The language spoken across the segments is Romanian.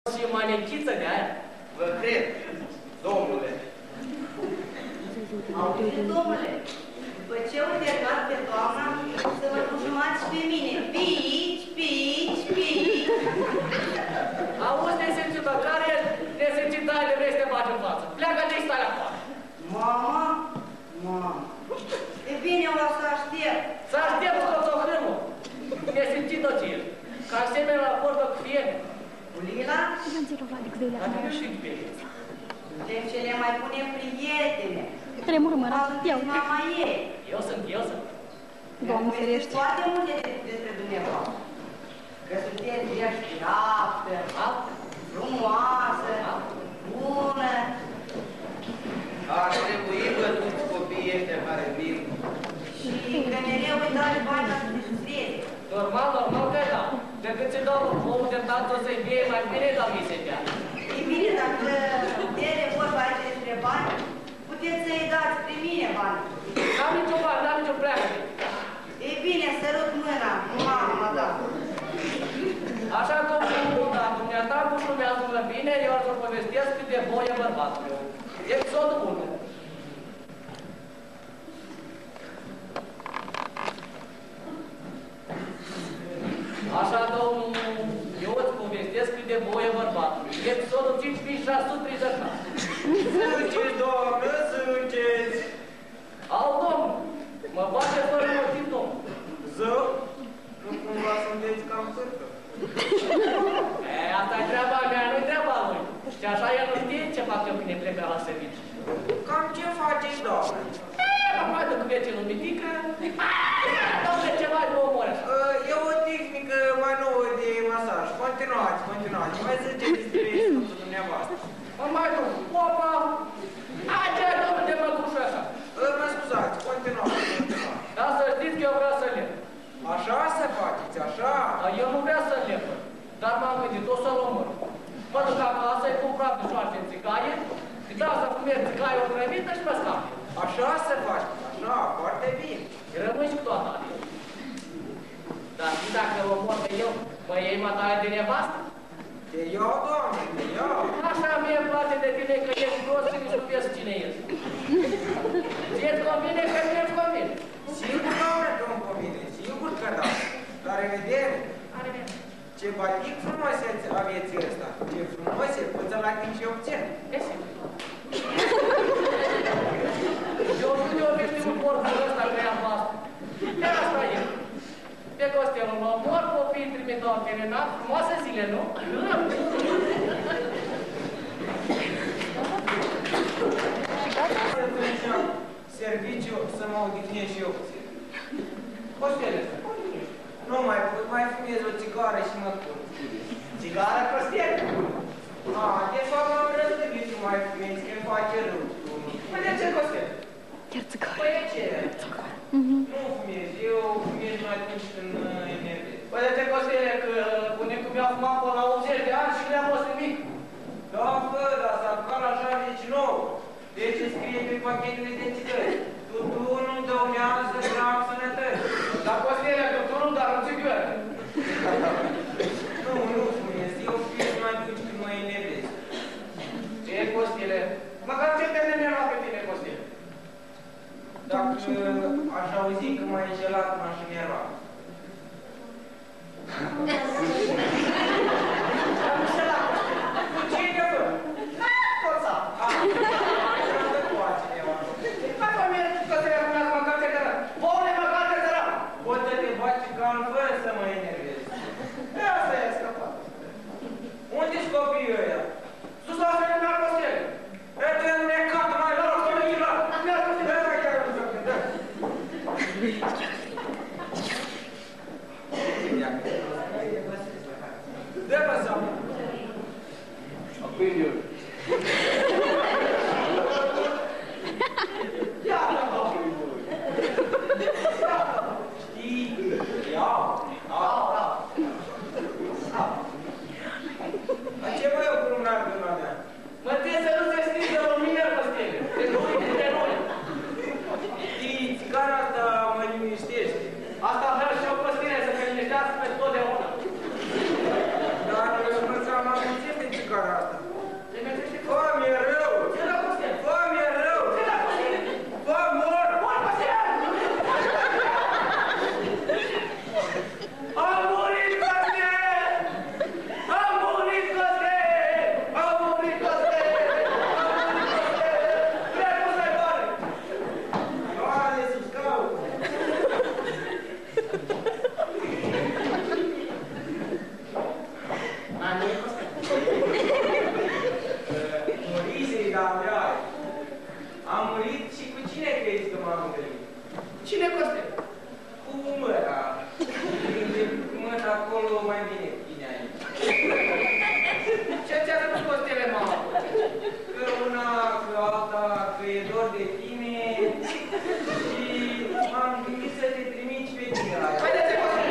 Și manechiță de aia? Vă cred, domnule. Auzi, domnule, după ce au terminat pe doamna, să vă dușumați pe mine. Pici, pici, pici. Auzi, nesimțită, care nesimțită le vrei să te bagi în față? Pleacă de stai la afară. Mama? Mama. E bine, o să aștept. Să aștept scoțohâmul. Nesimțită ce ești. Ca asemenea la vorbă cu fiene. Cu Lila? Adică și cu fiene. Suntem cele mai bune prietene. Mama ei. Eu sunt. Doamne ferește. Foarte multe despre dumneavoastră. Că sunteți deșteaptă, frumoasă, bună. Ar trebui văzuți copiii ăștia care vin. Și că mereu îi dați bani ca să se susține. Normal că da. Decât ți dau omul de tată să-i vie, mai bine dau mi se dea. E bine, dacă ele vorba aici despre bani, puteți să-i dați prin mine bani. N-am niciun bani, n-am niciun pleacă. E bine, sărut mâna, mama, da. Așa că, da, dumneata bușumează-mă bine, eu o să povestesc cât de voie bărbatul meu. Episodul 1. Așa, domnul, eu îți povestesc cât de voie bărbatul. Episodul 5630. Zâceți, doamnă, zâceți! Au, domnul, mă bate fără motiv, domnul. Zău? Nu cumva sunteți cam sârcă? Asta-i treaba mea, nu-i treaba lui. Și așa el nu știe ce fac eu când e plecat la serviciu. Cam ce faceți, doamnă? Mai duc vecinul mitică. Dom'le, ceva de omor așa. E o tehnică mai nouă de masaj. Continuați. Mai ziceți despre scutul dumneavoastră. Mai duc. Opa! Aceea, domnul, de măcușă așa. Mă scuzați, continuați. Dar să știți că eu vreau să lepă. Așa se faceți, așa? Dar eu nu vreau să lepă. Dar m-am gândit, o să-l omor. Mă duc acasă, îi pun praf de șoarce în țigaie, îi dau să fumez țigaie o trămită și mă scap. Așa se face, așa, foarte bine. Rămâi și cu toată adică. Dar și dacă îl omor pe eu, mă iei matare de nevastă? Te iau, doamne, te iau. Așa mie îmi place de tine că ești gros și nici nu vezi cine ești. Ție-ți convine că nu-ți convine. Sigur, doamne, că îmi convine, sigur că da. La revedere. La revedere. Ce batic frumosețe aveți ăsta. Ce frumoase, poți să-l ating și obțin. Desigur. Eu nu te obiști un porcul ăsta că e albastru. De asta e. Pe costelul mă mor, copiii trimiteau în veterinar, frumoase zile, nu? Serviciu să mă odihnesc și eu puțin. Costele, nu mai fumez o țigară și mă pun. Țigară, Costel? De fapt m-am răzgândit să mai fumez, că îmi face rău. Păi de ce, Costel? Chiar țigară. Păi de ce? Nu fumez, eu fumez mai atunci când enervez. Păi de ce, Costel, că bunicul mi-a fumat până la 80 de ani și nu i-a fost nimic? Da, bă, dar s-a apucat la 79. Deci scrie pe pachetele de țigări. Tutunul dăunează grav sănătăți. Dar, Costel, că tu nu, dar nu țigări. Nu fumez, eu fumez mai atunci când mă enervez. Ce, Costele? Măcar ce te nenerva pe tine, Costele? Dacă aș auzi că m-ai înșelat, m-aș enerva. Am înșelat, Costele. Cu cine, bă? Forța. Să poate cineva. Hai, bă, mie, Costele, acum măcar te cărăm. Băule, măcar te cărăm. Pot să te faci calm fără să mă enervez. Asta e scăpat. Unde-s copiii ăia? Sus la fel, mi-ar Costele. Tu e necat, mai la rog, Mi-ar Costele. Dă-mă sau? Acum eu. Ia, Știi? Iau. Dar ce mă eu cu lumnar de una mea? mă trebuie să nu se scrie de mine, Costele. De noi, de noi. Știi, țigara asta mă liniștește. Asta vrea și eu, Costele, să te liniștească pe totdeauna. Dar eu mă seama puțin de mișcarea asta? Te mergește cu... Fă, mi-e rău! Ce la Costel? Fă, mi-e rău! Ce la Costel? Fă, mor! Mor, Costel! A murit Costel! A murit Costel! A murit Costel! A murit Costel! Trebuie să-i doare! Doare sub scaun! A murit Costel? Morise-i, dar mea. Am murit și cu cine crezi că m-am întâlnit? Cine Costel? Cu măra. Prinde măra acolo mai bine cu tine aici. Ce ți-a spus Costele, mama? Că una, că alta, că e dor de tine și m-am gândit să te trimiți pe tine la ea. Haideți, Costele!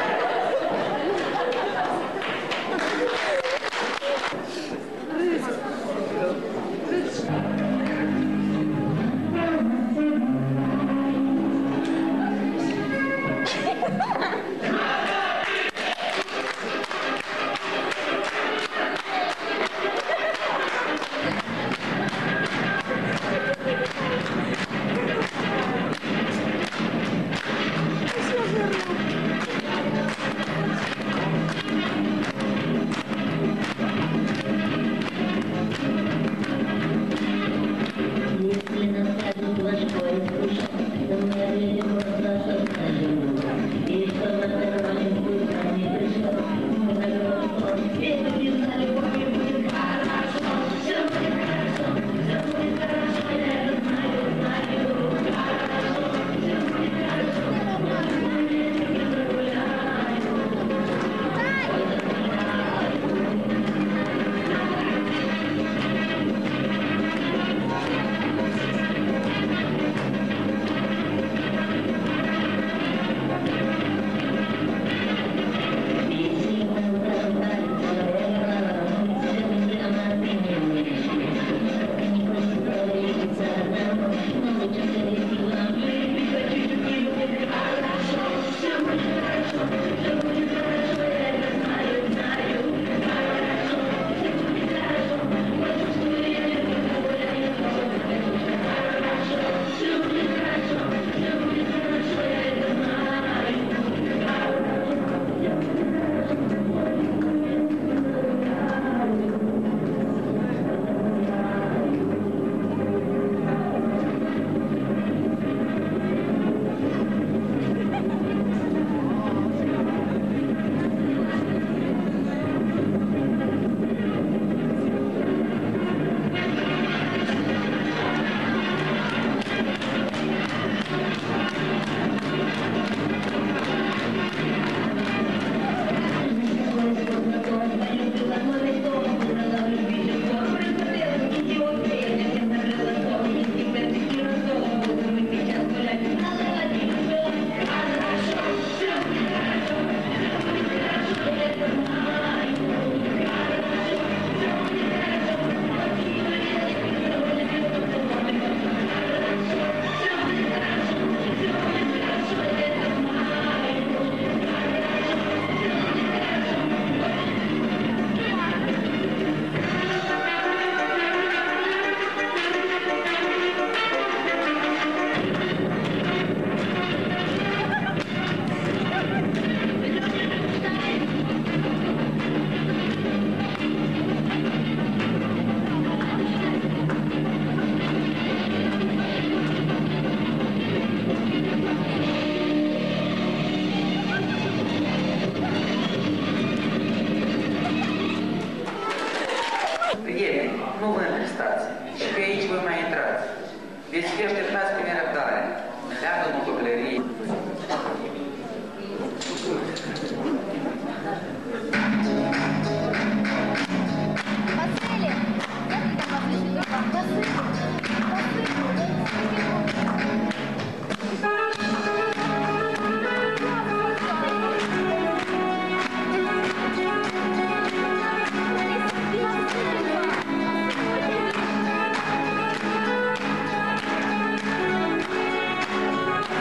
Veți fi așteptați cu nerăbdare. Leagă motoclării. Vasile! Vasile!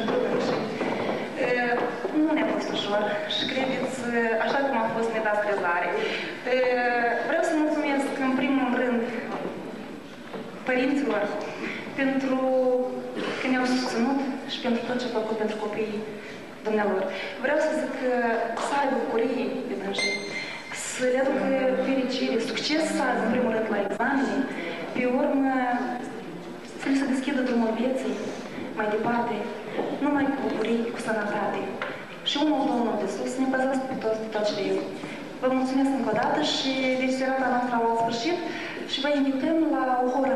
pentru și nu ne-a fost ușor și credeți, așa cum a fost, ne dați crezare. Vreau să mulțumesc în primul rând părinților pentru că ne-au susținut și pentru tot ce a făcut pentru copiii dumnealor. Vreau să zic că să aibă bucurie de dânsii, să le aducă fericire, succes să aibă în primul rând la examene, pe urmă să le se deschidă drumul vieții mai departe, numai cu bucurie, cu sănătate. Și unul Domnul de sus ne păzească pe toți de tot ce eu. Vă mulțumesc încă o dată și deci serata noastră la sfârșit și vă invităm la o horă